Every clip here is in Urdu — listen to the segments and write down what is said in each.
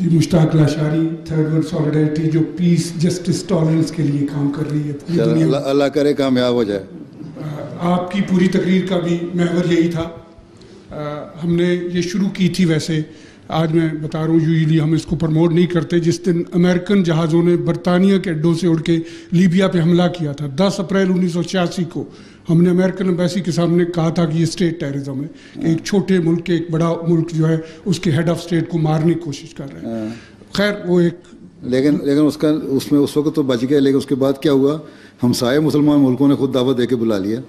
جی Mushtaq Lashari, third world solidarity جو پیس جسٹس ٹالرنس کے لیے کام کر رہی ہے پوری دنیا میں. اللہ کرے کامیاب ہو جائے. آپ کی پوری تقریر کا بھی محور یہی تھا. ہم نے یہ شروع کی تھی، ویسے آج میں بتا رہا ہوں یوزلی ہم اس کو پروموٹ نہیں کرتے، جس دن امریکن جہازوں نے برطانیہ کے اڈوں سے اڑ کے لیبیا پہ حملہ کیا تھا 10 اپریل 1986 کو. ہم نے امریکن ایمبیسی کے سامنے کہا تھا کہ یہ اسٹیٹ ٹیررزم ہے، کہ ایک چھوٹے ملک کے ایک بڑا ملک جو ہے اس کے ہیڈ آف اسٹیٹ کو مارنے کی کوشش کر رہے ہیں. خیر وہ ایک لیکن اس میں اس وقت تو بچ گئے، لیکن اس کے بعد کیا ہوا؟ ہمسائے مسلمان ملکوں نے خود دعوت دے کے بلا لیا.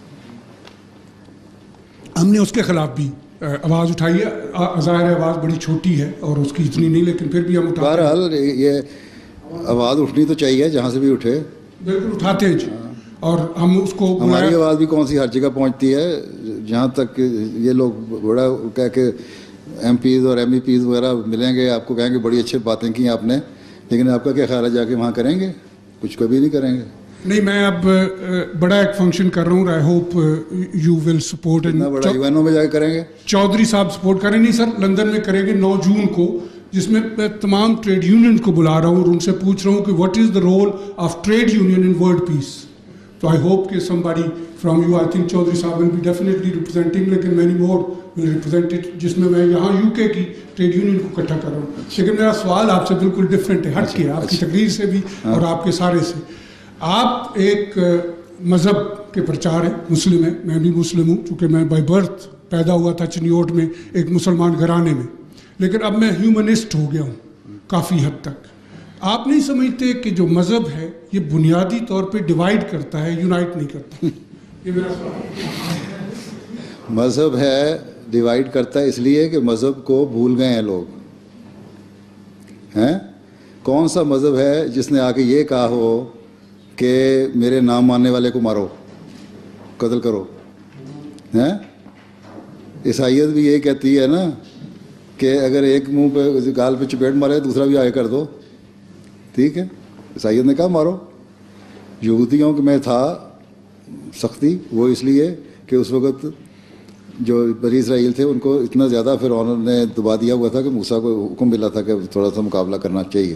ہم نے اس کے خلاف بھی آواز اٹھائی ہے. ظاہر ہے آواز بڑی چھوٹی ہے اور اس کی اتنی نہیں، لیکن پھر بھی ہم اٹھاتے ہیں. بہرحال یہ آواز اٹھنی تو چاہیے جہاں سے بھی اٹھے. بالکل اٹھاتے ہیں جی. اور ہم اس کو ہماری آواز بھی کون سی ہر جگہ پہنچتی ہے. جہاں تک یہ لوگ بڑا کہہ کے ایم پیز اور ایم ای پیز وغیرہ ملیں گے، آپ کو کہیں گے بڑی اچھی باتیں کی آپ نے، لیکن آپ کا کیا خیال ہے جا کے وہاں کریں گے؟ کچھ کبھی نہیں کریں گے. نہیں، میں اب بڑا ایک فنکشن کر رہا ہوں. I hope you will support. بڑا ایوانوں میں جا کے کریں گے. چودھری صاحب سپورٹ کریں. نہیں سر، لندن میں کریں گے 9 جون کو، جس میں میں تمام ٹریڈ یونین کو بلا رہا ہوں اور ان سے پوچھ رہا ہوں کہ what is the role of trade union in world peace. تو آئی ہوپ کہ somebody from you, I think Chaudhry صاحب ول بی ڈیفینیٹلی ریپرزینٹنگ، لیکن many more will represent it, جس میں میں یہاں یو کے کی ٹریڈ یونین کو اکٹھا کر رہا ہوں. لیکن میرا سوال آپ سے بالکل ڈفرینٹ ہے، ہٹ کے آپ کی تقریر سے بھی اور آپ کے سارے سے. آپ ایک مذہب کے پرچار ہیں، مسلم ہیں، میں بھی مسلم ہوں، چونکہ میں بائی برتھ پیدا ہوا تھا چنیوٹ میں ایک مسلمان گھرانے میں، لیکن اب میں ہیومنسٹ ہو گیا ہوں کافی حد تک. آپ نہیں سمجھتے کہ جو مذہب ہے یہ بنیادی طور پہ ڈیوائڈ کرتا ہے، یونائٹ نہیں کرتا؟ یہ میرا سوال. مذہب ہے ڈیوائڈ کرتا ہے اس لیے کہ مذہب کو بھول گئے ہیں لوگ. ہیں کون سا مذہب ہے جس نے آ کے یہ کہا ہو کہ میرے نام ماننے والے کو مارو، قتل کرو؟ ہیں عیسائیت بھی یہ کہتی ہے نا کہ اگر ایک منہ پہ گال پہ چپیٹ مارے دوسرا بھی آگے کر دو. ٹھیک ہے، عیسائیت نے کہا مارو. یہودیوں میں تھا سختی، وہ اس لیے کہ اس وقت جو بنی اسرائیل تھے ان کو اتنا زیادہ فرعون نے دبا دیا ہوا تھا کہ موسیٰ کو حکم ملا تھا کہ تھوڑا سا مقابلہ کرنا چاہیے.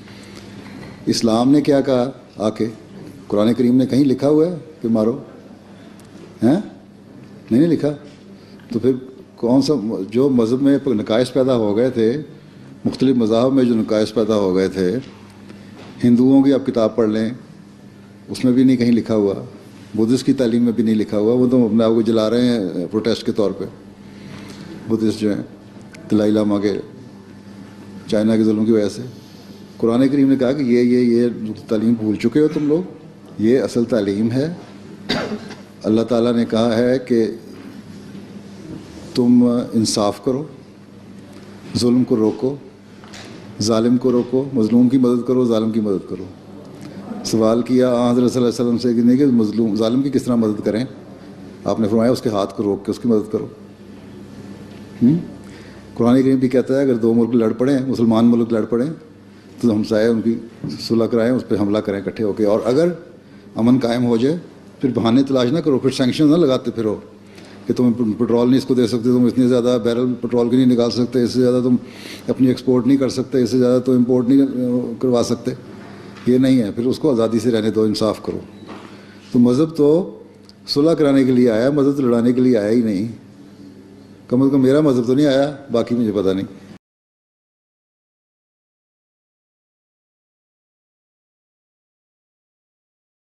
اسلام نے کیا کہا آ کے؟ قرآن کریم نے کہیں لکھا ہوا ہے کہ مارو؟ ہیں نہیں لکھا. تو پھر کون سا جو مذہب میں نقائص پیدا ہو گئے تھے، مختلف مذاہب میں جو نقائص پیدا ہو گئے تھے، ہندوؤں کی آپ کتاب پڑھ لیں اس میں بھی نہیں کہیں لکھا ہوا، بدھسٹ کی تعلیم میں بھی نہیں لکھا ہوا. وہ تو اپنے آپ کو جلا رہے ہیں پروٹیسٹ کے طور پہ، بدھسٹ جو ہیں دلائی لاما کے چائنا کے ظلم کی وجہ سے. قرآن کریم نے کہا کہ یہ تعلیم بھول چکے ہو تم لوگ، یہ اصل تعلیم ہے. اللہ تعالیٰ نے کہا ہے کہ تم انصاف کرو، ظلم کو روکو، ظالم کو روکو، مظلوم کی مدد کرو، ظالم کی مدد کرو. سوال کیا حضرت صلی اللہ علیہ وسلم سے کہ نہیں کہ ظالم کی کس طرح مدد کریں؟ آپ نے فرمایا اس کے ہاتھ کو روک کے اس کی مدد کرو. قرآن کریم بھی کہتا ہے اگر 2 ملک لڑ پڑیں، مسلمان ملک لڑ پڑیں تو ہمسائے ان کی صلح کرائیں، اس پہ حملہ کریں اکٹھے ہو کے. اور اگر امن قائم ہو جائے پھر بہانے تلاش نہ کرو، پھر سینکشن نہ لگاتے پھرو کہ تم پٹرول نہیں اس کو دے سکتے، تم اتنے زیادہ بیرل پٹرول کی نہیں نکال سکتے، اس سے زیادہ تم اپنی ایکسپورٹ نہیں کر سکتے، اس سے زیادہ تو امپورٹ نہیں کروا سکتے. یہ نہیں ہے. پھر اس کو آزادی سے رہنے دو، انصاف کرو. تو مذہب تو صلح کرانے کے لیے آیا، مذہب تو لڑانے کے لیے آیا ہی نہیں. کم از کم میرا مذہب تو نہیں آیا، باقی مجھے پتہ نہیں.